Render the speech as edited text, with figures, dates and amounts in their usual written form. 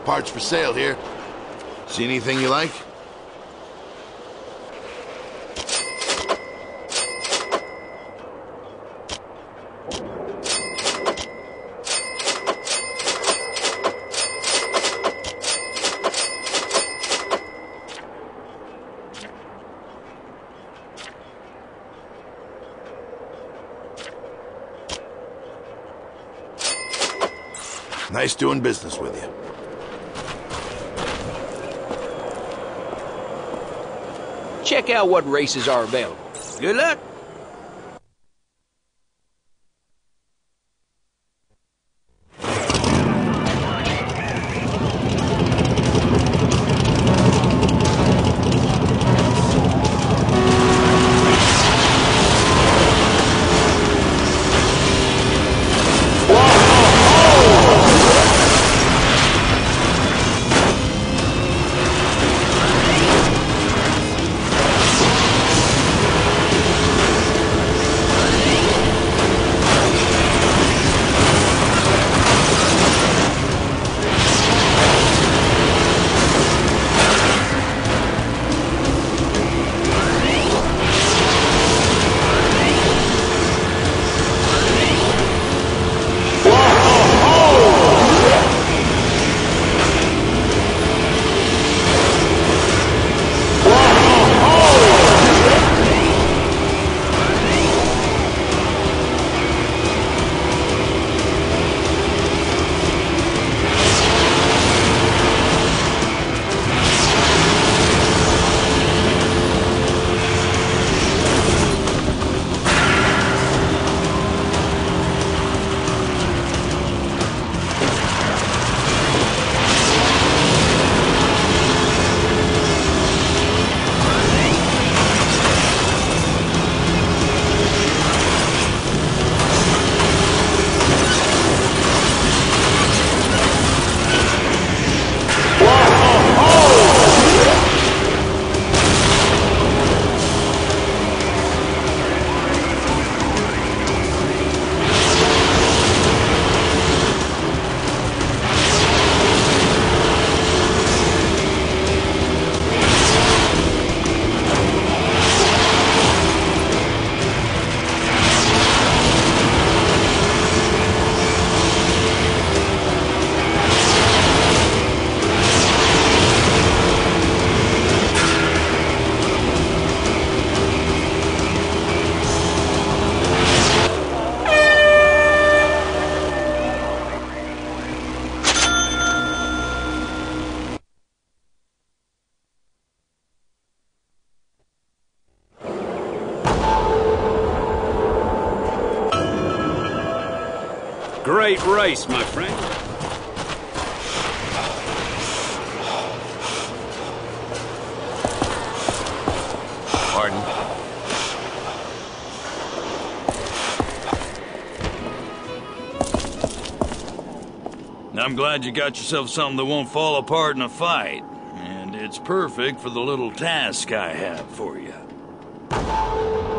Parts for sale here. See anything you like? Nice doing business with you. Check out what races are available. Good luck. Great race, my friend. Pardon? I'm glad you got yourself something that won't fall apart in a fight. And it's perfect for the little task I have for you.